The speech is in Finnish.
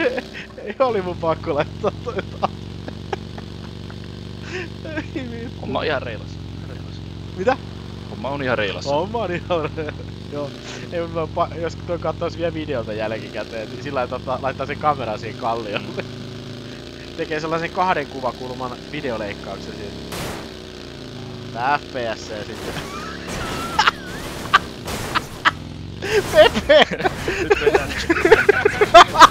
Ei oli mun pakko laittaa toi taas. Ei vittu. Homma on ihan reilas. Mitä? Homma on ihan reilas. Homma on ihan joo. Ei, jos toi kattois vielä videolta jälkikäteen, niin sillä laittaa sen kameran siihen kalliolle. Tekee sellaisen 2 kuvakulman videoleikkauksen siitä. Tää FPS sitten. Pepe! Nyt mennään.